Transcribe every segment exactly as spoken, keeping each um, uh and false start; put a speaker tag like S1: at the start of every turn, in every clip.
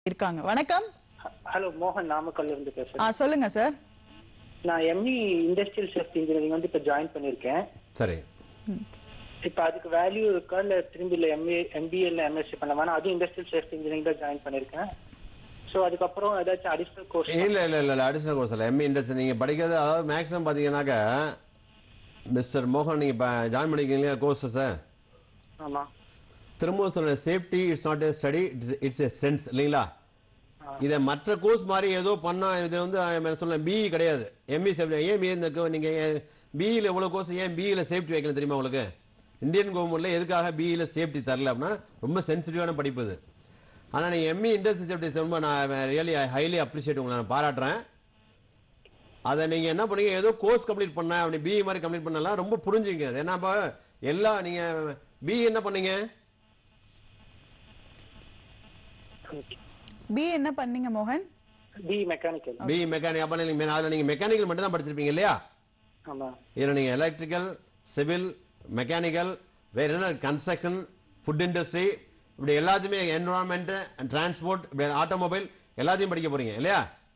S1: இருக்காங்க. வணக்கம்.
S2: ஹலோ, மோகன் நாமக்கல்ல இருந்து
S1: ஆ
S2: பேசுறேன்.
S1: சொல்லுங்க சார்.
S2: நான் எம்இ இண்டஸ்ட்ரியல் சேஃப்டி இன்ஜினியரிங் வந்து இப்ப ஜாயின் பண்ணிருக்கேன்.
S3: சரி.
S2: இப்ப அதுக்கு வேல்யூ இருக்கா இல்ல திரும்பி இல்ல எம்ஏ எம்பிஏ இல்ல எம்எஸ்சி பண்ணலாமா? நான் அதுவும் இண்டஸ்ட்ரியல் சேஃப்டி இன்ஜினியரிங் தான் ஜாயின் பண்ணிருக்கேன். சோ அதுக்கப்புறம் ஏதாச்சும் அடிஷனல் கோர்ஸ்?
S3: இல்ல இல்ல இல்ல இல்ல அடிஷனல் கோர்ஸ் இல்ல. எம்இ இண்டஸ்ட்ரி நீங்க படிக்கிறது அதாவது மேக்ஸிமம் பாத்தீங்கன்னாக்க மிஸ்டர் மோகன் நீங்க ஜாயின் பண்ணிக்கிறீங்களா கோர்ஸஸ்?
S2: ஆமா.
S3: திரும்ப சொல்ற safety it's not a study, it's a sense இல்லீங்களா? இத மற்ற கோர்ஸ் மாதிரி ஏதோ பண்ணா இது வந்து சொல்ல பிஇ கிடையாது. எம்இ சேஃப்டி ஏன் இந்த நீங்க பிஇல எவ்வளவு கோர்ஸ் ஏன் பிஇல சேஃப்டி வைக்கல தெரியுமா உங்களுக்கு? இந்தியன் கவர்மெண்ட்ல எதுக்காக பிஇல சேஃப்டி தரல அப்படின்னா ரொம்ப சென்சிட்டிவான படிப்பு இது. ஆனா நீங்க எம்இ இண்டஸ்ட்ரி சேஃப்டி ரொம்ப நான் ரியலி ஹைலி அப்ரிஷியேட் உங்களை நான் பாராட்டுறேன். அதை நீங்க என்ன பண்ணீங்க ஏதோ கோர்ஸ் கம்ப்ளீட் பண்ண அப்படி பிஇ மாதிரி கம்ப்ளீட் பண்ணலாம் ரொம்ப புரிஞ்சுங்க. ஏன்னா எல்லாம் நீங்க பிஇ என்ன பண்ணீங்க?
S1: பி என்ன பண்ணீங்க மோகன்?
S2: B mechanical.
S3: பி மெக்கானிக் அப்ப நீங்க அதுல நீங்க மெக்கானிக்கல் மட்டும் தான் படிச்சிருப்பீங்க இல்லையா?
S2: ஆமா.
S3: இதுல நீங்க எலக்ட்ரிக்கல், சிவில், மெக்கானிக்கல், வேற என்ன கன்ஸ்ட்ரக்ஷன், ஃபுட் இண்டஸ்ட்ரி இப்படி எல்லாத்தையுமே என்விரான்மெண்ட் அண்ட் டிரான்ஸ்போர்ட் ஆட்டோமொபைல் எல்லாத்தையும் படிக்க போறீங்க இல்லையா?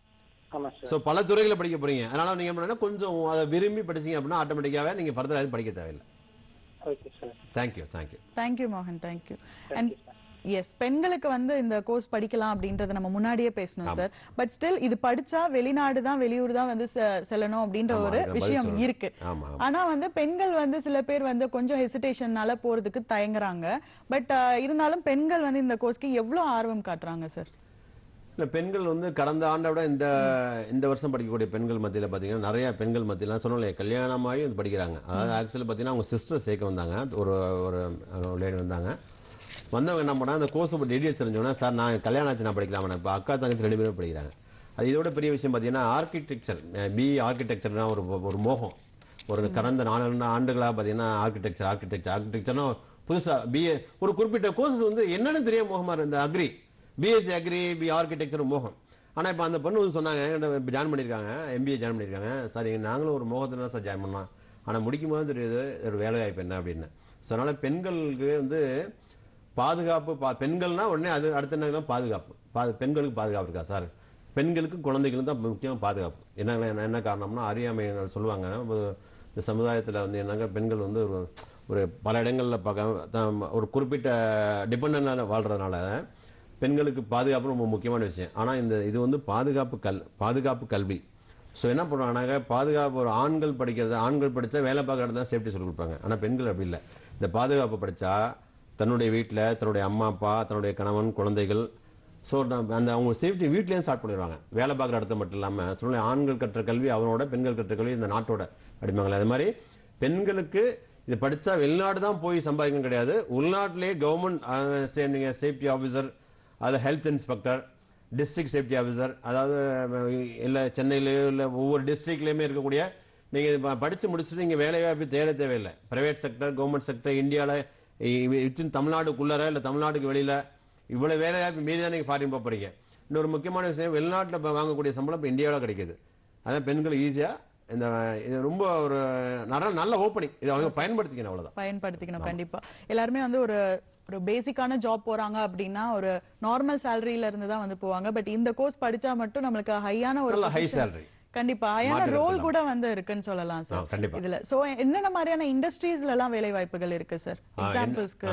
S2: ஆமா சார்.
S3: சோ பல துறைகளை படிக்க போறீங்க. அதனால நீங்க என்ன கொஞ்சம் அதை விரும்பி படிச்சீங்க அப்படின்னா ஆட்டோமேட்டிக்காவே நீங்க ஃபர்தர் எதுவும் படிக்க தேவையில்லை.
S2: Okay sir.
S3: Thank you thank you
S1: thank you மோகன். Thank you. அண்ட் எஸ், பெண்களுக்கு வந்து இந்த கோர்ஸ் படிக்கலாம் அப்படின்றத நம்ம முன்னாடியே பேசணும் சார். பட் ஸ்டில் இது படிச்சா வெளிநாடு தான் வெளியூர் தான் வந்து செல்லணும் அப்படின்ற ஒரு விஷயம் இருக்கு. ஆனா வந்து பெண்கள் வந்து சில பேர் வந்து கொஞ்சம் ஹெசிடேஷன்னால போறதுக்கு தயங்குறாங்க. பட் இருந்தாலும் பெண்கள் வந்து இந்த கோர்ஸ்க்கு எவ்வளவு ஆர்வம் காட்டுறாங்க சார்?
S3: இல்ல பெண்கள் வந்து கடந்த ஆண்டை விட இந்த இந்த வருஷம் படிக்கக்கூடிய பெண்கள் மத்தியில பாத்தீங்கன்னா நிறைய பெண்கள் மத்தியில சொன்னோம் கல்யாணமாகி வந்து படிக்கிறாங்க. அதாவது ஆக்சுவலி பாத்தீங்கன்னா அவங்க சிஸ்டர் சேர்க்க வந்தாங்க. ஒரு ஒரு லேடி வந்தாங்க. வந்தவங்க என்ன பண்ணா அந்த கோர்ஸ் டீடைல்ஸ் தெரிஞ்சோன்னா சார் நான் கல்யாணம் ஆச்சு நான் படிக்கலாம். இப்போ அக்கா தங்கச்சி ரெண்டு பேரும் படிக்கிறாங்க. அது இதோட பெரிய விஷயம் பார்த்தீங்கன்னா ஆர்கிடெக்சர் பி ஆர்கிடெக்சர்னா ஒரு ஒரு மோகம் ஒரு கடந்த நாலு ஆண்டுகளாக பார்த்தீங்கன்னா ஆர்கிடெக்சர் ஆர்கிடெக்சர் ஆர்கிடெக்சர்னா புதுசாக பிஏ ஒரு குறிப்பிட்ட கோர்ஸ் வந்து என்னன்னு தெரிய மோகமாக இருந்த agri BSc agri B architecture மோகம். ஆனால் இப்போ அந்த பொண்ணு வந்து சொன்னாங்க ஜாயின் பண்ணியிருக்காங்க எம்பிஏ ஜாயின் பண்ணியிருக்காங்க. சார் நாங்களும் ஒரு மோகத்தில் சார் ஜாயின் பண்ணலாம். ஆனால் முடிக்கும் போது தெரியுது ஒரு வேலை வாய்ப்பு என்ன அப்படின்னு. ஸோ அதனால பெண்களுக்கு வந்து பாதுகாப்பு பெண்கள்னா உடனே அது அடுத்த என்ன பாதுகாப்பு பெண்களுக்கு பாதுகாப்பு இருக்கா சார்? பெண்களுக்கும் குழந்தைகளுக்கும் தான் முக்கியமாக பாதுகாப்பு. என்ன என்ன காரணம்னா அறியாமை சொல்லுவாங்க. இந்த சமுதாயத்தில் வந்து என்னங்க பெண்கள் வந்து ஒரு ஒரு பல இடங்களில் பார்க்க ஒரு குறிப்பிட்ட டிபெண்டன்டாக வாழ்றதுனால பெண்களுக்கு பாதுகாப்பு ரொம்ப முக்கியமான விஷயம். ஆனால் இந்த இது வந்து பாதுகாப்பு கல் பாதுகாப்பு கல்வி. ஸோ என்ன பண்ணுவாங்கன்னாக்க பாதுகாப்பு ஒரு ஆண்கள் படிக்கிறது ஆண்கள் படித்தா வேலை பார்க்கறது தான் சேஃப்டி சொல்லி கொடுப்பாங்க. ஆனால் பெண்கள் அப்படி இல்லை. இந்த பாதுகாப்பு படித்தா தன்னுடைய வீட்டில் தன்னுடைய அம்மா அப்பா தன்னுடைய கணவன் குழந்தைகள் ஸோ அந்த அவங்க சேஃப்டி வீட்லேயும் ஸ்டார்ட் பண்ணிடுவாங்க. வேலை பார்க்குற இடத்த மட்டும் இல்லாமல் சொல்ல ஆண்கள் கற்ற கல்வி அவனோட பெண்கள் கற்ற கல்வி இந்த நாட்டோட அப்படிம்பாங்களே. அது மாதிரி பெண்களுக்கு இது படித்தா வெளிநாடு தான் போய் சம்பாதிக்கணும் கிடையாது. உள்நாட்டிலேயே கவர்மெண்ட் நீங்கள் சேஃப்டி ஆஃபீஸர் அதில் health inspector district safety officer அதாவது இல்லை சென்னையிலேயோ இல்லை ஒவ்வொரு டிஸ்ட்ரிக்ட்லேயுமே இருக்கக்கூடிய நீங்கள் படித்து முடிச்சுட்டு நீங்கள் வேலை வாய்ப்பு தேட தேவையில்லை. பிரைவேட் செக்டர் கவர்மெண்ட் செக்டர் இந்தியாவில் தமிழ்நாடுக்குள்ளார இல்லை தமிழ்நாட்டுக்கு வெளியில இவ்வளவு வேலை வாய்ப்பு மீறி தான் நீங்க ஃபாரின் போறீங்க. இன்னொரு முக்கியமான விஷயம் வெளிநாட்டில் வாங்கக்கூடிய சம்பளம் இப்போ இந்தியாவில் கிடைக்குது. அதான் பெண்கள் ஈஸியா இந்த இது ரொம்ப ஒரு நல்ல ஓப்பனிங். இதை அவங்க பயன்படுத்திக்கணும். அவ்வளவுதான்
S1: பயன்படுத்திக்கணும். கண்டிப்பா எல்லாருமே வந்து ஒரு ஒரு பேசிக்கான ஜாப் போறாங்க அப்படின்னா ஒரு நார்மல் சேலரியில இருந்து தான் வந்து போவாங்க. பட் இந்த கோர்ஸ் படிச்சா மட்டும் நம்மளுக்கு ஹையான ஒரு
S3: ஹை சேலரி
S1: கண்டிப்பா ஹையான ரோல் கூட வந்து இருக்குன்னு சொல்லலாம் சார் இதுல. சோ என்னென்ன மாதிரியான இண்டஸ்ட்ரீஸ்ல எல்லாம் வேலை வாய்ப்புகள் இருக்கு சார்? எக்ஸாம்பிள்ஸ்க்கு.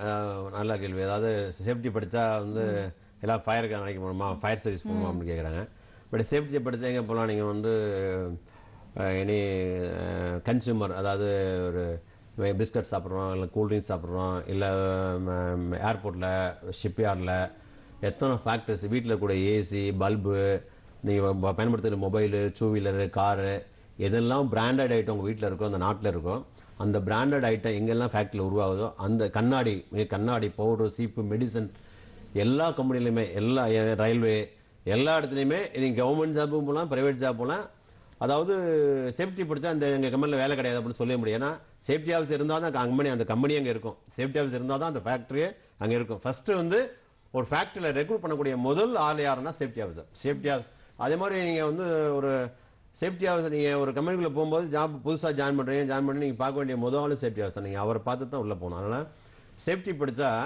S3: நல்ல கேள்வி. அதாவது சேஃப்டி படிச்சா வந்து எல்லாம் ஃபயருக்கு நினைக்க போகணுமா ஃபயர் சர்வீஸ் போகணுமா அப்படின்னு கேட்குறாங்க. பட் சேஃப்டியை படிச்சா எங்கே போகலாம்? நீங்கள் வந்து எனி கன்சியூமர் அதாவது ஒரு பிஸ்கட் சாப்பிட்றோம் இல்லை கூல்ட்ரிங்க்ஸ் சாப்பிட்றோம் இல்லை ஏர்போர்ட்டில் ஷிப்யார்டில் எத்தனை ஃபேக்டரிஸ் வீட்டில் கூட ஏசி பல்பு நீங்கள் பயன்படுத்துகிற மொபைலு டூ வீலரு காரு எதெல்லாம் பிராண்டட் ஐட்டம் உங்கள் வீட்டில் இருக்கோ அந்த நாட்டில் இருக்கும் அந்த பிராண்டட் ஐட்டம் எங்கெல்லாம் ஃபேக்ட்ரியில் உருவாகுதோ அந்த கண்ணாடி கண்ணாடி பவுடர் சீப்பு மெடிசன் எல்லா கம்பெனிலையுமே எல்லா ரயில்வே எல்லா இடத்துலையுமே நீங்கள் கவர்மெண்ட் ஜாப்பும் போகலாம் ப்ரைவேட் ஜாப் போகலாம். அதாவது சேஃப்டி படித்தா அந்த எங்கள் கம்பெனியில் வேலை கிடையாது அப்படின்னு சொல்ல முடியும். ஏன்னா சேஃப்டி ஆஃபீஸ் இருந்தால் தான் கம்பெனி அந்த கம்பெனி அங்கே இருக்கும். சேஃப்டி ஆஃபீஸ் இருந்தால் தான் அந்த ஃபேக்ட்ரியே அங்கே இருக்கும். ஃபர்ஸ்ட் வந்து ஒரு ஃபேக்ட்ரியில் ரெக்ரூட் பண்ணக்கூடிய முதல் ஆள் யாருன்னா சேஃப்டி ஆஃபீஸர். சேஃப்டி ஆஃபீஸ் அதே மாதிரி நீங்கள் வந்து ஒரு சேஃப்டி ஆஃபீஸர் நீங்கள் ஒரு கம்பெனிக்குள்ளே போகும்போது ஜாப் புதுசாக ஜாயின் பண்ணுறீங்க ஜாயின் பண்ணி நீங்கள் பார்க்க வேண்டிய முதல் ஆள் சேஃப்டி ஆஃபீஸர். நீங்கள் அவரை பார்த்து தான் உள்ளே போகணும். அதனால் சேஃப்டி படித்தா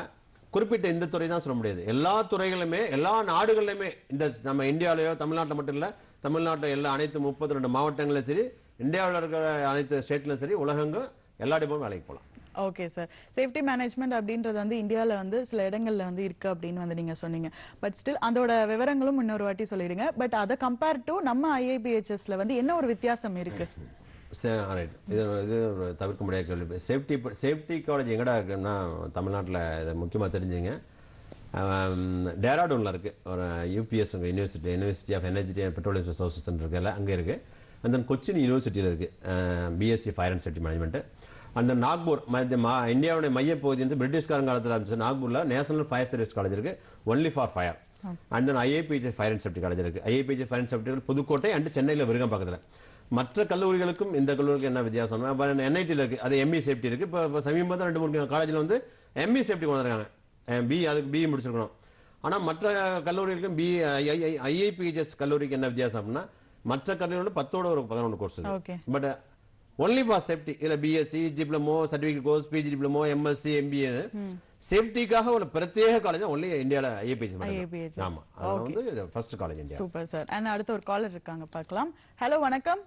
S3: குறிப்பிட்ட இந்த துறை தான் சொல்ல முடியாது. எல்லா துறைகளுமே எல்லா நாடுகளிலுமே இந்த நம்ம இந்தியாவிலேயோ தமிழ்நாட்டில் மட்டும் இல்ல, தமிழ்நாட்டில் எல்லா அனைத்து முப்பத்தி ரெண்டு மாவட்டங்களும் சரி, இந்தியாவில் இருக்கிற அனைத்து ஸ்டேட்லையும் சரி, உலகங்க எல்லா இடமும் வேலைக்கு போகலாம்.
S1: Okay sir. சேஃப்டி மேனேஜ்மெண்ட் அப்படின்றது வந்து இந்தியாவில் வந்து சில இடங்கள்ல வந்து இருக்கு அப்படின்னு வந்து நீங்க சொன்னீங்க. பட் ஸ்டில் அதோட விவரங்களும் இன்னொரு வாட்டி சொல்லிடுங்க. பட் அதை கம்பேர் டு நம்ம ஐஐபிஹெச்எஸ்ல வந்து என்ன ஒரு வித்தியாசம் இருக்கு?
S3: இது இது ஒரு தவிர்க்க முடியாத கேள்வி. சேஃப்டி சேஃப்டி காலேஜ் எங்கடா இருக்குன்னா தமிழ்நாட்டில் இதை முக்கியமாக தெரிஞ்சுங்க. டேராடூனில் இருக்கு ஒரு UPS university university of energy and petroleum resources இருக்குல்ல, அங்கே இருக்கு. அண்ட் தென் கொச்சின் யூனிவர்சிட்டியில் இருக்கு BSc fire and safety management. அந்த நாக்பூர் இந்தியாவுடைய மையப்பகுதி வந்து பிரிட்டிஷ்காரன் காலத்தில் ஆரம்பிச்சு நாக்பூர்ல நேஷனல் ஃபயர் சர்வீஸ் காலேஜ் இருக்கு, only for fire. And then IIPH fire and safety college இருக்கு. IIPH fire and safety Pudukkottai and சென்னையில் விருகம்பாக்கத்தில். மற்ற கல்லூரிகளுக்கும் இந்த கல்லூரிக்கு என்ன வித்தியாசம்? என்ஐடியில் இருக்கு, அது எம்இ சேஃப்டி இருக்கு. இப்போ சமீபத்தில் ரெண்டு மூணு காலேஜில் வந்து எம்இ சேஃப்டி கொண்டு வந்திருக்காங்க. பி அதுக்கு பி முடிச்சிருக்கணும். ஆனால் மற்ற கல்லூரிகளுக்கும் பி ஐஐபிஹெச்எஸ் கல்லூரிக்கு என்ன வித்தியாசம் அப்படின்னா, மற்ற கல்லூரியோட பத்தோட ஒரு பதினொன்று கோர்ஸ் இருக்கு. But only for safety. இல்ல BSc diploma certificate course PG diploma MSc MBA சேஃப்டிக்காக ஒரு பிரத்யேக காலேஜ் ஒன்லி இந்தியால ஐஐபிஹெச். ஆமா, அது வந்து first college India.
S1: Super sir. And அடுத்த ஒரு காலர் இருக்காங்க, பார்க்கலாம். ஹலோ, வணக்கம்.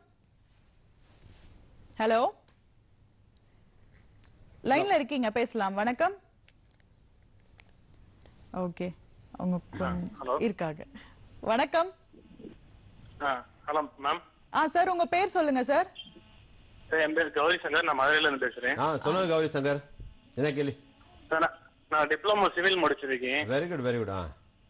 S1: ஹலோ, லைன்ல இருக்கீங்க, பேசலாம். வணக்கம். ஓகே, அவங்க இருக்காங்க. வணக்கம்.
S4: Hello ma'am.
S1: ஆ சார், உங்க பேர் சொல்லுங்க சார்.
S4: என் பேர் கௌரி சங்கர், நான் மதுரையில இருந்து பேசுறேன்.
S3: ஆ சொல்லுங்க கௌரி சங்கர், என்ன கேள்வி?
S4: சார் நான் டிப்ளமோ சிவில் முடிச்சிருக்கேன்.
S3: Very good very good.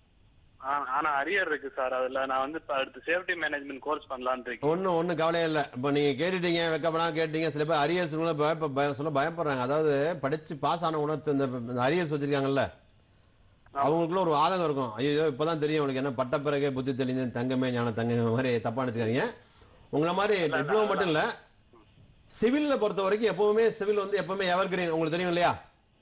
S4: ஆனா அரியர் இருக்கு சார். அதுல நான் வந்து அடுத்து சேஃப்டி மேனேஜ்மெண்ட் கோர்ஸ் பண்ணலாம்னு இருக்கேன்.
S3: ஒன்னும் ஒன்னும் கவலையே இல்ல. இப்ப நீங்க கேட்டுட்டீங்க, வெக்கப்படாம கேட்டீங்க. சில பேர் அரியர்ஸ் சொல்ல பயப்படுறாங்க. அதாவது படிச்சு பாஸ் ஆன உணர்த்து இந்த அரியர்ஸ் வச்சிருக்காங்கல்ல, அவங்களுக்குள்ள ஒரு ஆதங்கம் இருக்கும். ஐயோ இப்பதான் தெரியும் உங்களுக்கு என்ன பட்ட பிறகு புத்தி தெளிஞ்சு தங்கமே ஞான தங்கமே மாதிரி தப்பா நினைச்சுக்காதீங்க. உங்களை மாதிரி டிப்ளமோ மட்டும் இல்ல, சிவில்ல பொறுத்த வரைக்கும் எப்பவுமே சிவில் வந்து எப்பவுமே எவர் கிரீன். உங்களுக்கு தெரியும் இல்லையா?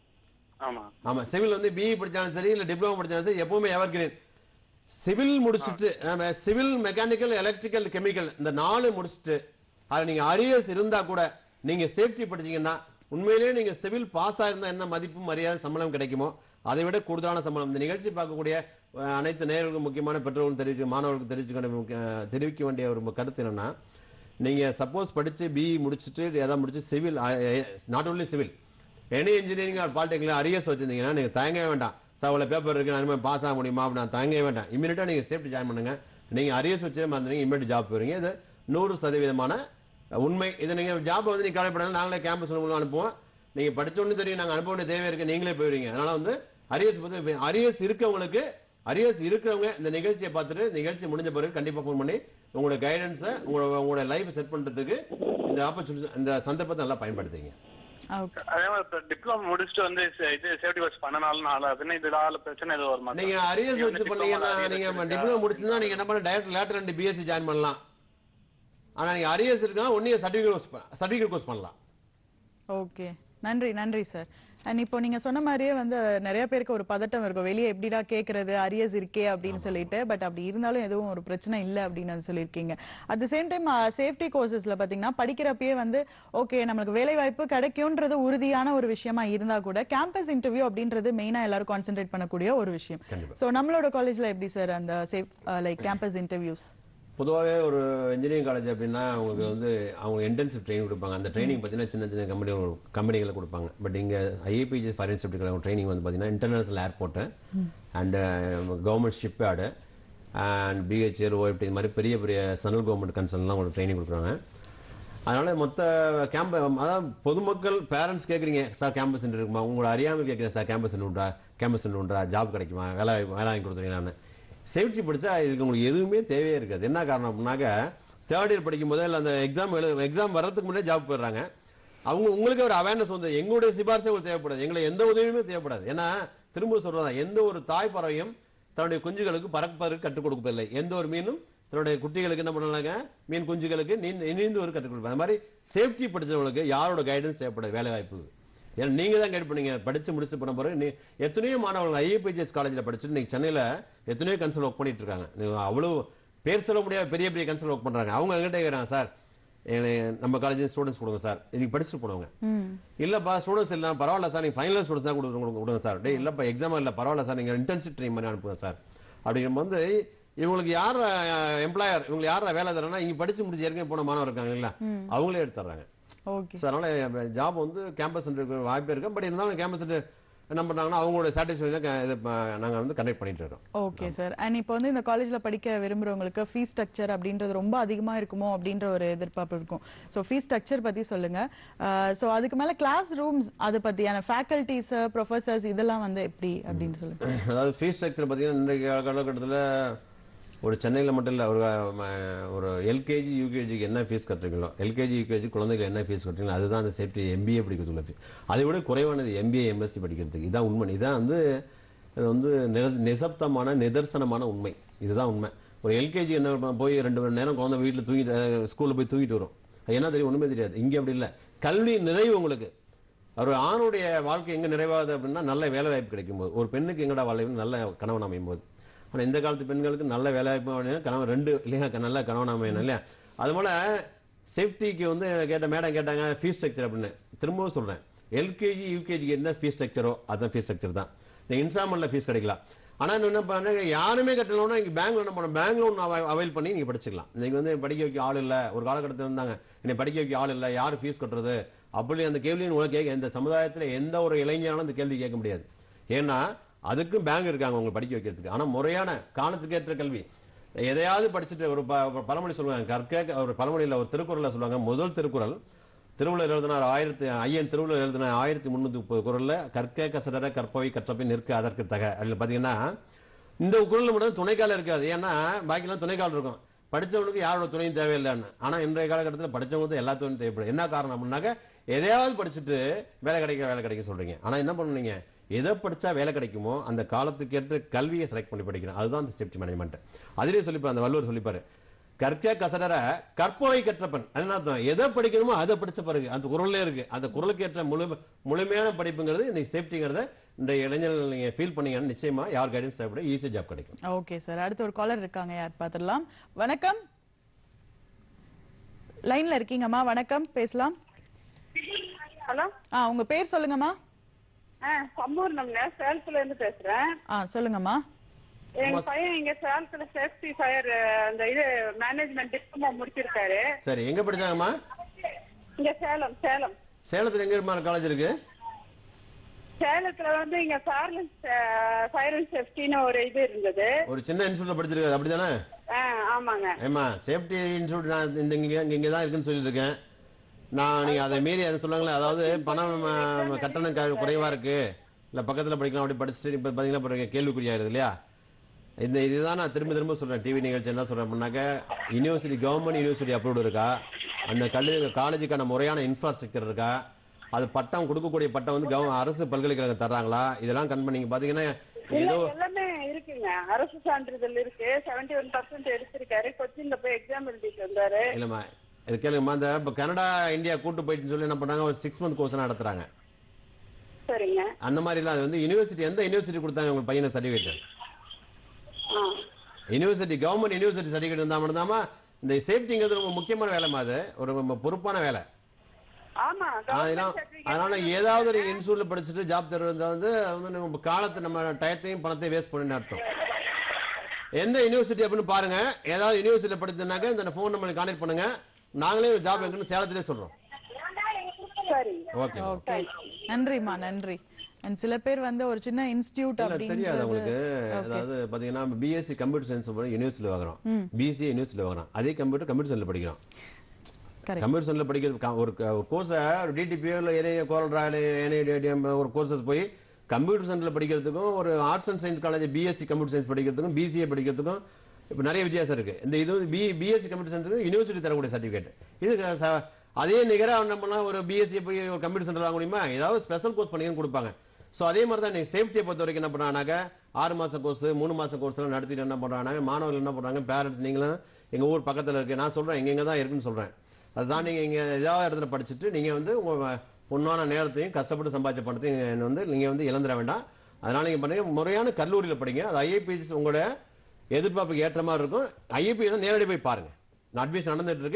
S4: ஆமா
S3: ஆமா, சிவில் வந்து பிஇ படிச்சாலும் சரி இல்ல டிப்ளமோ படிச்சாலும் சரி எப்பவுமே எவர் கிரீன். சிவில் முடிச்சுட்டு சிவில் மெக்கானிக்கல் எலக்ட்ரிக்கல் கெமிக்கல் இந்த நாலு முடிச்சுட்டு அது நீங்க அரியர்ஸ் இருந்தா கூட நீங்க சேஃப்டி படிச்சீங்கன்னா உண்மையிலேயே நீங்க சிவில் பாஸ் ஆயிருந்தா என்ன மதிப்பு மரியாதை சம்பளம் கிடைக்குமோ அதை விட கூடுதலான சம்பளம். இந்த நிகழ்ச்சி பார்க்கக்கூடிய அனைத்து நேயர்களுக்கும் முக்கியமான பெற்றோர்களும் தெரிவிக்க மாணவர்களுக்கு தெரிவிக்க தெரிவிக்க வேண்டிய ஒரு கருத்து என்னன்னா, நீங்க சப்போஸ் படிச்சு பிஇ முடிச்சுட்டு ஏதாவது முடிச்சு civil not only civil any engineering or polytechnic arrears வச்சிருந்தீங்கன்னா நீங்க தயங்கவே வேண்டாம். சார் அவ்வளவு பேப்பர் இருக்கு நான் பாஸ் ஆக முடியுமா அப்படின்னு தயங்கவே வேண்டாம். இமீடியட்டா நீங்க சேஃப்டி ஜாயின் பண்ணுங்க. நீங்க அரியர்ஸ் வச்சே மறந்துங்க, இமீடியட் ஜாப் போறீங்க. இது நூறு சதவீதமான உண்மை. இதை நீங்க ஜாப் வந்து நீங்க கவலைப்படலாம், நாங்களே கேம்பஸ் மூலம் அனுப்புவோம். நீங்க படிச்ச ஒண்ணு தெரியும், நாங்க அனுப்ப வேண்டிய தேவை இருக்கு, நீங்களே போயிருவீங்க. அதனால வந்து அரியர்ஸ் பத்தி அரியர்ஸ் இருக்கவங்களுக்கு அரியர்ஸ் இருக்கிறவங்க இந்த நிகழ்ச்சியை பார்த்துட்டு நிகழ்ச்சி முடிஞ்ச பிறகு கண்டிப்பா போன் பண்ணி உங்களோட கைடன்ஸை உங்களோட உங்களோட லைஃப் செட் பண்றதுக்கு இந்த ஆப்பர்ச்சுனிட்டி இந்த சந்தர்ப்பத்தை நல்லா பயன்படுத்துங்க.
S4: அதே மாதிரி டிப்ளமோ முடிச்சுட்டு வந்து இது சேஃப்டி கோர்ஸ் பண்ணனால அதுன்னு இதனால பிரச்சனை எதுவும் வருமா?
S3: நீங்க அரியர்ஸ் வச்சு பண்ணீங்கன்னா நீங்க டிப்ளமோ முடிச்சிருந்தா நீங்க என்ன பண்ண டைரக்ட் லேட்டர் ரெண்டு பிஎஸ்சி ஜாயின் பண்ணலாம். ஆனா நீங்க அரியர்ஸ் இருக்கா ஒன்னே சர்டிபிகேட் கோர்ஸ் சர்டிபிகேட் கோர்ஸ் பண்ணலாம்.
S1: ஓகே, நன்றி நன்றி சார். அண்ட் இப்போ நீங்க சொன்ன மாதிரியே வந்து நிறைய பேருக்கு ஒரு பதட்டம் இருக்கும், வெளியே எப்படிடா கேட்கறது அரியர்ஸ் இருக்கே அப்படின்னு சொல்லிட்டு. பட் அப்படி இருந்தாலும் எதுவும் ஒரு பிரச்சனை இல்லை அப்படின்னு சொல்லியிருக்கீங்க. At the same time safety கோர்சஸ்ல பாத்தீங்கன்னா படிக்கிறப்பயே வந்து ஓகே நம்மளுக்கு வேலை வாய்ப்பு கிடைக்கும்ன்றது உறுதியான ஒரு விஷயமா இருந்தா கூட கேம்பஸ் இன்டர்வியூ அப்படின்றது மெயினா எல்லாரும் கான்சென்ட்ரேட் பண்ணக்கூடிய ஒரு விஷயம். ஸோ நம்மளோட காலேஜ்ல எப்படி சார் அந்த சேஃப் லைக் கேம்பஸ் இன்டர்வியூஸ்?
S3: பொதுவாகவே ஒரு இன்ஜினியரிங் காலேஜ் அப்படின்னா அவங்களுக்கு வந்து அவங்க இன்டென்சிவ் ட்ரைனிங் கொடுப்பாங்க. அந்த ட்ரைனிங் பார்த்தீங்கன்னா சின்ன சின்ன கம்பெனி கம்பெனிகளை கொடுப்பாங்க. பட் இங்கே IAPG fire and safety training வந்து பார்த்தீங்கன்னா international airport and government shipyard and BHL OFT இது மாதிரி பெரிய பெரிய சென்ட்ரல் கவர்மெண்ட் கன்சர்ன்லாம் உங்களுக்கு ட்ரைனிங் கொடுக்குறாங்க. அதனால மொத்த கேம்ப அதாவது பொதுமக்கள் பேரண்ட்ஸ் கேட்குறீங்க சார் கேம்பஸ் இன்டர்வியூ இருக்குமா, உங்களோட அறியாமல் கேட்குறேன் sir campus interview campus interview job கிடைக்குமா, வேலை வேலை வாங்கி கொடுத்துருங்களான்னு. சேஃப்டி படிச்சா இதுக்கு உங்களுக்கு எதுவுமே தேவையே இருக்காது. என்ன காரணம் அப்படின்னாக்க தேர்ட் இயர் படிக்கும் போதே இல்லை அந்த எக்ஸாம் எழு எக்ஸாம் வர்றதுக்கு முன்னாடி ஜாப் போயிடுறாங்க. அவங்க உங்களுக்கு ஒரு அவேர்னஸ் வந்து எங்களுடைய சிபாரிசே உங்களுக்கு தேவைப்படாது, எங்களை எந்த உதவியுமே தேவைப்படாது. ஏன்னா திரும்ப சொல்றதா எந்த ஒரு தாய் பறவையும் தன்னுடைய குஞ்சுகளுக்கு பறப்பதற்கு கற்றுக் கொடுப்பதில்லை. எந்த ஒரு மீனும் தன்னுடைய குட்டிகளுக்கு என்ன பண்ணலாங்க மீன் குஞ்சுகளுக்கு நீந்து ஒரு கற்றுக் கொடுப்பது. அது மாதிரி சேஃப்டி படிச்சவங்களுக்கு யாரோட கைடன்ஸ் தேவைப்படாது வேலை வாய்ப்பு. ஏன்னா நீங்க தான் கைட் பண்ணீங்க படிச்சு முடிச்சு பண்ண பிறகு எத்தனையோ மாணவர்கள் ஐஏபிஜிஎஸ் காலேஜில் படிச்சுட்டு நீங்க சென்னையில எத்தனையோ கன்சல் ஒர்க் பண்ணிட்டு இருக்காங்க. அவ்வளவு பேர் சொல்ல முடியாத பெரிய பெரிய கன்சல் ஒர்க் பண்றாங்க. அவங்க எங்கிட்ட கேட்கறாங்க சார் நம்ம காலேஜ் ஸ்டூடெண்ட்ஸ் கொடுங்க சார், இன்னைக்கு படிச்சுட்டு போனவங்க. இல்லப்பா ஸ்டூடெண்ட்ஸ் இல்ல பரவாயில்ல சார், நீங்க ஃபைனல் ஸ்டூடெண்ட்ஸ் தான் கொடுங்க சார். டே இல்லப்பா எக்ஸாம் இல்ல பரவாயில்ல சார், நீங்க இன்டர்ன்ஷிப் ட்ரெயின் பண்ணி அனுப்புங்க சார். அப்படிங்கும்போது இவங்களுக்கு யார் எம்ப்ளாயர், இவங்க யார வேலை தரனா இங்க படிச்சு முடிச்சு ஏற்கனவே போன மாணவர் இருக்காங்க இல்ல, அவங்களே எடுத்துறாங்க. அதனால ஜாப் வந்து கேம்பஸ் சென்டருக்கு வாய்ப்பு இருக்கு. பட் இருந்தாலும் கேம்பஸ் சென்டர் என்ன பண்றாங்கன்னா அவங்களோட சாட்டிஸ்ஃபேக்ஷன் நாங்க வந்து கண்டக்ட் பண்ணிட்டு இருக்கோம்.
S1: Okay sir. அண்ட் இப்போ வந்து இந்த காலேஜ்ல படிக்க விரும்புறவங்களுக்கு ஃபீஸ் ஸ்ட்ரக்சர் அப்படின்றது ரொம்ப அதிகமா இருக்குமோ அப்படின்ற ஒரு எதிர்பார்ப்பு இருக்கும். ஸோ ஃபீஸ் ஸ்ட்ரக்சர் பத்தி சொல்லுங்க. ஸோ அதுக்கு மேல கிளாஸ் ரூம்ஸ் அதை பத்தியான ஃபேக்கல்டிஸ் ப்ரொஃபசர்ஸ் இதெல்லாம் வந்து எப்படி அப்படின்னு சொல்லுங்க.
S3: அதாவது ஃபீஸ் ஸ்ட்ரக்சர் பார்த்தீங்கன்னா இன்றைய காலகட்டத்தில் ஒரு சென்னையில் மட்டும் இல்லை, ஒரு ஒரு எல்கேஜி யூகேஜிக்கு என்ன ஃபீஸ் கட்டுறீங்களோ, எல்கேஜி யூகேஜி குழந்தைகள் என்ன ஃபீஸ் கட்டுறீங்களோ அதுதான் அந்த சேஃப்டி எம்பிஏ படிக்கிறதுக்குள்ள ஃபீஸ். அதை விட குறைவானது எம்பிஏ எம்எஸ்சி படிக்கிறதுக்கு. இதான் உண்மை. இதான் வந்து இது வந்து நிசப்தமான நிதர்சனமான உண்மை. இதுதான் உண்மை. ஒரு எல்கேஜி என்ன போய் ரெண்டு மணி நேரம் குழந்தை வீட்டில் தூங்கிட்டு ஸ்கூலில் போய் தூங்கிட்டு வரும். அது என்ன தெரியும், ஒன்றுமே தெரியாது. இங்கே அப்படி இல்லை. கல்வி நிறைவு உங்களுக்கு. ஒரு ஆணுடைய வாழ்க்கை எங்கே நிறைவாகுது அப்படின்னா நல்ல வேலை வாய்ப்பு கிடைக்கும் போது, ஒரு பெண்ணுக்கு எங்கடா வாழ்க்கை நல்ல கணவன் அமையும் போது. ஆனால் இந்த காலத்து பெண்களுக்கு நல்ல வேலை வாய்ப்பு கணவன் ரெண்டு இல்லையா, நல்ல கணவன் அமையணும் இல்லையா. அது போல சேஃப்டிக்கு வந்து கேட்ட மேடம் கேட்டாங்க ஃபீஸ் ஸ்ட்ரக்சர் அப்படின்னு. திரும்பவும் சொல்றேன், எல்கேஜி யூகேஜிக்கு என்ன ஃபீஸ் ஸ்ட்ரக்சரோ அதான் ஃபீஸ் ஸ்ட்ரக்சர் தான். நீங்க இன்ஸ்டால்மெண்ட்ல ஃபீஸ் கிடைக்கலாம். ஆனா என்ன பண்ணுங்க, யாருமே கட்டலன்னா இங்க பேங்க்ல என்ன பண்ண, பேங்க் லோன் அவைல் பண்ணி நீங்க படிச்சுக்கலாம். நீங்க வந்து படிக்க வைக்க ஆள் இல்ல, ஒரு காலகட்டத்தில் இருந்தாங்க இன்னைக்கு படிக்க வைக்க ஆள் இல்ல, யாரு ஃபீஸ் கட்டுறது அப்படி அந்த கேள்வியும் உங்களுக்கு கேட்க இந்த சமுதாயத்தில் எந்த ஒரு இளைஞனாலும் அந்த கேள்வி கேட்க முடியாது. ஏன்னா அதுக்கும் பேங்க் இருக்காங்க உங்களை படிக்க வைக்கிறதுக்கு. ஆனா முறையான காலத்துக்கு ஏற்ற கல்வி. எதையாவது படிச்சுட்டு ஒரு பழமொழி சொல்லுவாங்க, கற்க ஒரு பழமொழியில் ஒரு திருக்குறளை சொல்லுவாங்க. முதல் திருக்குறள் திருவள்ளுவர் எழுதினார் ஆயிரத்தி ஐயன் திருவள்ளுவர் எழுதின ஆயிரத்தி முன்னூத்தி முப்பது குரல்ல கற்க கசடர கற்பவை கற்றப்பை நிற்க அதற்கு தக. அதில் பாத்தீங்கன்னா இந்த குரல் மட்டும் துணைக்கால இருக்காது. ஏன்னா பாக்கிலாம் துணைக்கால் இருக்கும். படிச்சவனுக்கு யாரோட துணையும் தேவையில்லைன்னு. ஆனா இன்றைய காலகட்டத்தில் படிச்சவங்களுக்கு எல்லா துணையும் தேவைப்படும். என்ன காரணம் அப்படின்னாக்க எதையாவது படிச்சுட்டு வேலை கிடைக்க வேலை கிடைக்க சொல்றீங்க. ஆனா என்ன பண்ணுவீங்க, எதை படிச்சா வேலை கிடைக்குமோ அந்த காலத்துக்கு ஏற்ற கல்வியை செலக்ட் பண்ணி படிக்கணும். அதுதான் அந்த சேஃப்டி மேனேஜ்மெண்ட். அதிலேயே சொல்லிப்பாரு அந்த வள்ளுவர் சொல்லிப்பாரு, கற்க கசடர கற்பவை கற்றப்பன். என்ன அர்த்தம், எதை படிக்கணுமோ அதை படிச்ச பிறகு அந்த குரல்லே இருக்கு. அந்த குரலுக்கு ஏற்ற முழு முழுமையான படிப்புங்கிறது இந்த சேஃப்டிங்கிறத இந்த இளைஞர்கள் நீங்க ஃபீல் பண்ணீங்கன்னா நிச்சயமா யார் கைடன்ஸ் தேவைப்பட ஈஸி ஜாப் கிடைக்கும்.
S1: Okay sir. அடுத்து ஒரு காலர் இருக்காங்க, யார் பார்த்துடலாம். வணக்கம், லைன்ல இருக்கீங்கம்மா. வணக்கம், பேசலாம்.
S5: ஹலோ,
S1: ஆ உங்க பேர் சொல்லுங்கம்மா.
S5: ஆ சம்பூர்ணம்ல சேலத்துல இருந்து பேசுறேன்.
S1: ஆ சொல்லுங்கம்மா.
S5: எங்க பையன் இங்க சேலத்துல சேஃப்டி ஃபயர் அந்த இது மேனேஜ்மெண்ட் டிப்ளமோ முடிச்சிருக்காரு.
S3: சரி, எங்க படிச்சாங்கம்மா?
S5: இங்க சேலம். சேலம்
S3: சேலத்துல எங்க இருமா காலேஜ் இருக்கு?
S5: சேலத்துல வந்து இங்க ஃபயர் அண்ட் சேஃப்டின்னு ஒரு இது இருந்தது.
S3: ஒரு சின்ன இன்ஸ்டியூட்ல படிச்சிருக்காரு அப்படிதானே?
S5: ஆமாங்க.
S3: ஏமா சேஃப்டி இன்ஸ்டியூட் நான் இந்த இங்க இங்க தான் இருக்குன்னு சொல்லிட்டு இருக்கேன் நான். நீங்க அதை மீறி அதை சொல்லுங்களேன், அதாவது பணம் கட்டணம் குறைவா இருக்கு இல்ல பக்கத்துல படிக்கலாம் அப்படி படிச்சுட்டு இப்ப பாத்தீங்கன்னா கேள்விக்குறியாயிருது இல்லையா. இந்த இதுதான் நான் திரும்ப திரும்ப சொல்றேன். டிவி நிகழ்ச்சி என்ன சொல்றேன் அப்படின்னாக்க, யூனிவர்சிட்டி கவர்மெண்ட் யூனிவர்சிட்டி அப்ரூவ்டு இருக்கா, அந்த கல்லூரி காலேஜுக்கான முறையான இன்ஃப்ராஸ்ட்ரக்சர் இருக்கா, அது பட்டம் கொடுக்கக்கூடிய பட்டம் வந்து அரசு பல்கலைக்கழகம் தர்றாங்களா, இதெல்லாம் கண் பண்ணி பாத்தீங்கன்னா
S5: ஏதோ எல்லாமே இருக்குங்க. அரசு சான்றிதழ் இருக்கு. செவன்டி ஒன் பர்சன்ட் எடுத்திருக்காரு. கொச்சின்ல போய் எக்ஸாம் எழுதிட்டு வந்தாரு.
S3: இல்லம்மா இது கேளுங்கம்மா, இந்த இப்ப கனடா இந்தியா கூட்டு போயிட்டுன்னு சொல்லி என்ன பண்றாங்க, ஒரு சிக்ஸ் மந்த் கோர்ஸ் நடத்துறாங்க.
S5: சரிங்க.
S3: அந்த மாதிரி எல்லாம் அது வந்து யூனிவர்சிட்டி எந்த யூனிவர்சிட்டி கொடுத்தாங்க உங்க பையனை certificate? University government university certificate இருந்தா மட்டும்தாமா இந்த சேஃப்டிங்கிறது ரொம்ப முக்கியமான வேலைமா, அது ஒரு பொறுப்பான வேலை. அதனால ஏதாவது ஒரு இன்ஸ்டியூட்ல படிச்சுட்டு ஜாப் தருவது வந்து நம்ம காலத்தை நம்ம டயத்தையும் பணத்தையும் வேஸ்ட் பண்ணி அர்த்தம். எந்த யூனிவர்சிட்டி அப்படின்னு பாருங்க. ஏதாவது யூனிவர்சிட்டி படிச்சதுனாக்க இந்த போன் நம்பருக்கு கான்டாக்ட் பண்ணுங்க. நாங்களே ஜாப் இருக்குன்னு சேலத்திலே சொல்றோம்.
S1: ஓகே ஓகே, நன்றிமா நன்றி. அண்ட் சில பேர் வந்து ஒரு சின்ன இன்ஸ்டிடியூட் அப்படின்னு
S3: தெரியாது உங்களுக்கு. அதாவது பாத்தீங்கன்னா பிஎஸ்சி கம்ப்யூட்டர் சயின்ஸ் யூனிவர்சிட்டில வாங்குறோம், பிசிஏ யூனிவர்சிட்டில வாங்குறோம். அதே கம்ப்யூட்டர் கம்ப்யூட்டர் சயின்ஸ்ல படிக்கிறோம். கம்ப்யூட்டர் சயின்ஸ்ல படிக்கிறது ஒரு கோர்ஸ் டிடிபிஓ இல்ல கோல்ரா ஒரு கோர்சஸ் போய் கம்ப்யூட்டர் சயின்ஸ்ல படிக்கிறதுக்கும் ஒரு arts and science college BSc computer science படிக்கிறதுக்கும் பிசிஏ படிக்கிறதுக்கும் இப்ப நிறைய வித்தியாசம் இருக்கு. இந்த இது பிஎஸ்சி கம்ப்யூட்டர் சயின்ஸ் யூனிவர்சிட்டி தரக்கூடிய சர்டிபிகேட். இது அதே நிகரா நம்ம ஒரு பிஎஸ்சி போய் ஒரு கம்ப்யூட்டர் சென்டர் வாங்க முடியுமா? ஏதாவது ஸ்பெஷல் கோர்ஸ் பண்ணி கொடுப்பாங்க. சோ அதே மாதிரி தான் சேஃப்டியை பொறுத்த வரைக்கும் என்ன பண்றாங்க, ஆறு மாசம் கோர்ஸ் மூணு மாசம் கோர்ஸ் எல்லாம் நடத்திட்டு என்ன பண்றாங்க, மாணவர்கள் என்ன பண்றாங்க, பேரண்ட்ஸ் நீங்களும் எங்க ஊர் பக்கத்துல இருக்கு நான் சொல்றேன் எங்க எங்க தான் இருக்குன்னு சொல்றேன். அதுதான் நீங்க இங்க ஏதாவது இடத்துல படிச்சுட்டு நீங்க வந்து உங்க பொண்ணான நேரத்தையும் கஷ்டப்பட்டு சம்பாதிச்ச பணத்தையும் வந்து நீங்க வந்து இழந்துட வேண்டாம். அதனால நீங்க பண்ணுங்க, முறையான கல்லூரியில படிங்க. அது ஐஏபிஎஸ் உங்களோட எதிர்பார்ப்புக்கு ஏற்ற மாதிரி இருக்கும். ஐஏபிஎஸ் நேரடி போய் பாருங்க. அட்மிஷன் நடந்துட்டு இருக்கு.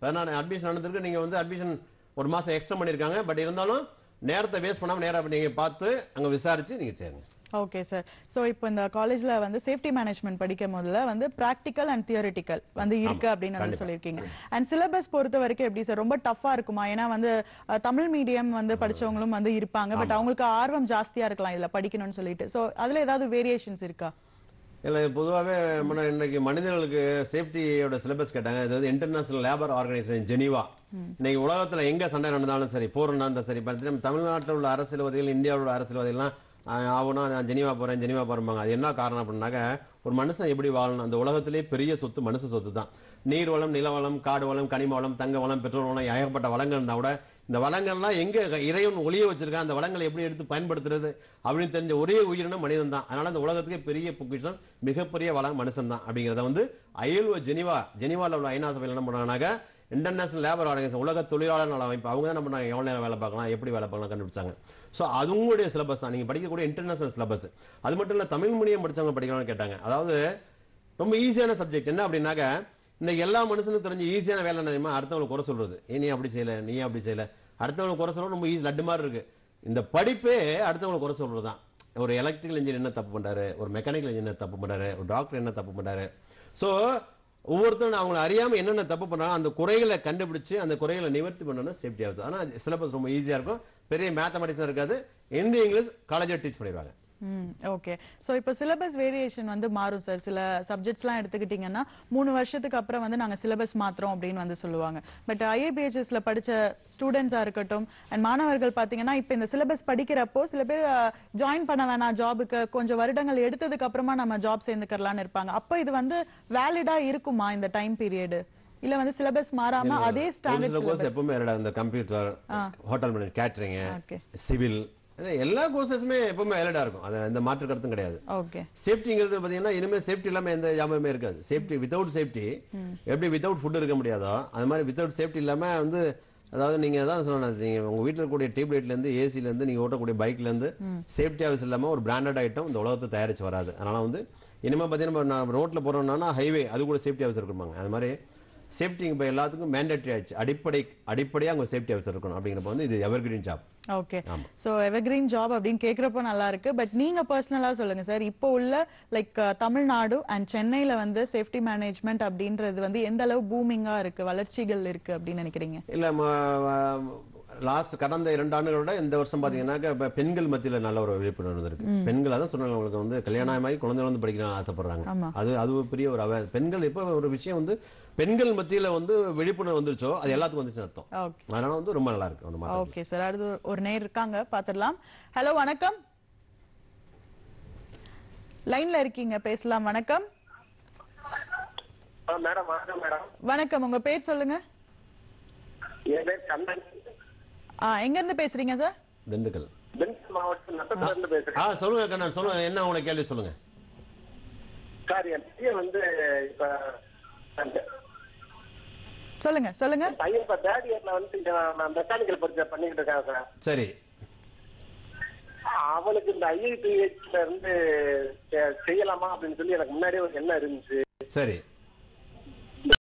S3: பதினாறு அட்மிஷன் நடந்திருக்கு. நீங்க வந்து அட்மிஷன் ஒரு மாசம் எக்ஸ்ட்ரா பண்ணிருக்காங்க. பட் இருந்தாலும் நேரத்தை வேஸ்ட் பண்ணாம நேரா நீங்க பார்த்து அங்க விசாரிச்சு நீங்க சேருங்க.
S1: Okay sir. சோ இப்போ இந்த காலேஜ்ல வந்து சேஃப்டி மேனேஜ்மெண்ட் படிக்கும் போதுல வந்து பிராக்டிக்கல் அண்ட் தியரிட்டிக்கல் வந்து இருக்கு அப்படின்னு வந்து சொல்லியிருக்கீங்க. அண்ட் சிலபஸ் பொறுத்த வரைக்கும் எப்படி சார், ரொம்ப டஃபா இருக்குமா? ஏன்னா வந்து தமிழ் மீடியம் வந்து படிச்சவங்களும் வந்து இருப்பாங்க. பட் அவங்களுக்கு ஆர்வம் ஜாஸ்தியா இருக்கலாம் இதுல படிக்கணும்னு சொல்லிட்டு. சோ அதுல ஏதாவது வேரியேஷன்ஸ் இருக்கா?
S3: இல்ல பொதுவாகவே இன்னைக்கு மனிதர்களுக்கு சேஃப்டியோட சிலபஸ் கேட்டாங்க. அதாவது இன்டர்நேஷனல் லேபர் ஆர்கனைசேஷன் ஜெனீவா. இன்னைக்கு உலகத்துல எங்க சண்டை நடந்தாலும் சரி, போர் நடந்தாலும் சரி, தமிழ்நாட்டில் உள்ள அரசியல்வாதிகள், இந்தியாவோட அரசியல்வாதிகள்லாம் ஆகுனா நான் ஜெனீவா போறேன் ஜெனீவா போறேன். அது என்ன காரணம் அப்படின்னாக்க, ஒரு மனுஷன் எப்படி வாழணும், அந்த உலகத்திலே பெரிய சொத்து மனுஷ சொத்து தான். நீர் வளம், நில வளம், காடு வளம், கனிம வளம், தங்க வளம், பெட்ரோல் வளம், ஏகப்பட்ட வளங்கள் இருந்தா கூட இந்த வளங்கள்லாம் எங்க இறைவன் ஒளிய வச்சிருக்கான், அந்த வளங்களை எப்படி எடுத்து பயன்படுத்துறது அப்படின்னு தெரிஞ்ச ஒரே உயிரினம் மனிதன் தான். அதனால அந்த உலகத்துக்கே பெரிய பொக்கிஷம், மிகப்பெரிய வளம் மனுஷன் தான். அப்படிங்கிறத வந்து ஐஎல்ஓ ஜெனீவா ஜெனீவால உள்ள ஐநா சபையில் என்ன பண்ணாங்க, இன்டர்நேஷனல் லேபர் ஆர்கனைசேஷன், உலக தொழிலாளர் நல அமைப்பு, அவங்க தான் நம்ம எவ்வளவு நேரம் வேலை பார்க்கலாம், எப்படி வேலை பார்க்கலாம் கண்டுபிடிச்சாங்க. சோ அதுங்களுடைய சிலபஸ் தான் நீங்க படிக்கக்கூடிய இன்டர்நேஷனல் சிலபஸ். அது மட்டும் இல்ல, தமிழ் மீடியம் படிச்சவங்க படிக்கலாம்னு கேட்டாங்க. அதாவது ரொம்ப ஈஸியான சப்ஜெக்ட். என்ன அப்படின்னாக்க, இன்னைக்கு எல்லா மனுஷனும் தெரிஞ்ச ஈஸியான வேலை என்ன, அடுத்தவங்களுக்கு குறை சொல்றது. நீ அப்படி செய்யல, நீ அப்படி செய்யல, அடுத்தவங்களுக்கு குறை சொல்றது ரொம்ப ஈஸி, லட்டு மாதிரி இருக்கு. இந்த படிப்பே அடுத்தவங்களுக்கு குறை சொல்றது தான். ஒரு எலக்ட்ரிக்கல் இன்ஜினியர் என்ன தப்பு பண்றாரு, ஒரு மெக்கானிக்கல் இன்ஜினியர் தப்பு பண்றாரு, ஒரு டாக்டர் என்ன தப்பு பண்றாரு. சோ ஒவ்வொருத்தரும் அவங்களை அறியாம என்னென்ன தப்பு பண்றாங்க, அந்த குறைகளை கண்டுபிடிச்சு அந்த குறைகளை நிவர்த்தி பண்ணணும் சேஃப்டி ஆகுது. ஆனா சிலபஸ் ரொம்ப ஈஸியா இருக்கும். பெரிய மேத்தமெட்டிக்ஸ் இருக்காது. ஹிந்தி இங்கிலீஷ் காலேஜ்ல டீச் பண்ணிடுவாங்க.
S1: ஓகே. சோ இப்போ சிலபஸ் வேரியேஷன் வந்து மாறும் சார். சில சப்ஜெக்ட்ஸ்லாம் எடுத்துக்கிட்டீங்கன்னா மூணு வருஷத்துக்கு அப்புறம் வந்து நாங்க சிலபஸ் மாத்துறோம் அப்படின்னு வந்து சொல்லுவாங்க. பட் ஐஏபிஹெச்எஸ்ல படிச்ச ஸ்டூடெண்ட்ஸா இருக்கட்டும் அண்ட் மாணவர்கள் பாத்தீங்கன்னா இப்ப இந்த சிலபஸ் படிக்கிறப்போ சில பேர் ஜாயின் பண்ண வேணாம் ஜாபுக்கு, கொஞ்சம் வருடங்கள் எடுத்ததுக்கு அப்புறமா நம்ம ஜாப் சேர்ந்துக்கலாம்னு இருப்பாங்க. அப்ப இது வந்து வேலிடா இருக்குமா இந்த டைம் பீரியட்? இல்ல வந்து சிலபஸ் மாறாம அதே ஸ்டாண்டர்ட்
S3: சிலபஸ் எப்பவுமே இந்த computer, hotel management, catering, civil, எல்லா கோர்சஸுமே எப்பவுமே வேலிடா இருக்கும். அது எந்த மாற்று கருத்தும் கிடையாது.
S1: ஓகே.
S3: சேஃப்டிங்கிறது பாத்தீங்கன்னா இனிமே சேஃப்டி இல்லாம எந்த ஜாபமே இருக்காது. சேஃப்டி வித்தவுட் சேஃப்டி எப்படி வித்தவுட் ஃபுட் இருக்க முடியாதோ அது மாதிரி வித்தவுட் சேஃப்டி இல்லாம வந்து, அதாவது நீங்க தான் சொல்லணும், நீங்க உங்க வீட்டுல இருக்கக்கூடிய டியூப் லைட்ல இருந்து ஏசில இருந்து நீங்க ஓட்டக்கூடிய பைக்ல இருந்து சேஃப்டி ஹவுஸ் இல்லாம ஒரு பிராண்டட் ஐட்டம் இந்த உலகத்தை தயாரிச்சு வராது. அதனால வந்து இனிமே பாத்தீங்கன்னா ரோட்ல போறோம்னா ஹைவே அது கூட சேஃப்டி ஹவுஸ் இருக்குமாங்க. அது மாதிரி சேஃப்டி இப்போ எல்லாத்துக்கும் மேண்டேட்டரி ஆயிடுச்சு. அடிப்படை அடிப்படையா உங்க சேஃப்டி ஹவுஸ் இருக்கணும். அப்படிங்கிறப்ப வந்து இது evergreen job.
S1: Okay. So evergreen job அப்படின்னு கேக்குறப்போ நல்லா இருக்கு. பட் நீங்க பர்சனலா சொல்லுங்க சார், இப்போ உள்ள லைக் தமிழ்நாடு அண்ட் சென்னையில வந்து சேஃப்டி மேனேஜ்மெண்ட் அப்படின்றது வந்து எந்த அளவு பூமிங்கா இருக்கு, வளர்ச்சிகள் இருக்கு அப்படின்னு நினைக்கிறீங்க?
S3: இல்ல லாஸ்ட் கடந்த இரண்டு ஆண்டுகளோட இந்த வருஷம் பாத்தீங்கன்னா பெண்கள் மத்தியில நல்ல ஒரு விழிப்புணர்வு இருக்கு. பெண்கள் அதான் சொன்னாங்க, உங்களுக்கு வந்து கல்யாணமாகி குழந்தைகள் வந்து படிக்கணும்னு ஆசைப்படுறாங்க. அது அது ஒரு பெரிய ஒரு பெண்கள் இப்ப ஒரு விஷயம் வந்து பெண்கள் மத்தியில வந்து விழிப்புணர்வு வந்துருச்சோ அது எல்லாத்துக்கும் வந்துச்சு அர்த்தம். அதனால வந்து ரொம்ப நல்லா இருக்கு.
S1: Okay sir. அடுத்து ஒரு நேர் இருக்காங்க, பாத்துடலாம். ஹலோ வணக்கம், லைன்ல இருக்கீங்க, பேசலாம். வணக்கம்.
S6: மேடம் வணக்கம். மேடம்
S1: வணக்கம், உங்க பேர் சொல்லுங்க.
S6: என் பேர் கண்ணன்.
S1: எங்க இருந்து பேசுறீங்க சார்?
S3: திண்டுக்கல்.
S6: திண்டுக்கல் மாவட்டம் நத்தத்துல இருந்து பேசுறேன்.
S3: சொல்லுங்க கண்ணன், சொல்லுங்க, என்ன உங்களுக்கு கேள்வி சொல்லுங்க.
S6: சார் என் பையன் வந்து இப்ப
S1: சொல்லுங்க சொல்லுங்க.
S6: பையன் இப்ப தேர்ட் இயர்ல வந்து மெக்கானிக்கல் பரிச்சை பண்ணிக்கிட்டு இருக்காங்க சார்.
S3: சரி.
S6: அவனுக்கு இந்த ஐஐடிஹெச்ல இருந்து செய்யலாமா அப்படின்னு சொல்லி எனக்கு முன்னாடியே ஒரு எண்ணம் இருந்துச்சு.
S3: சரி.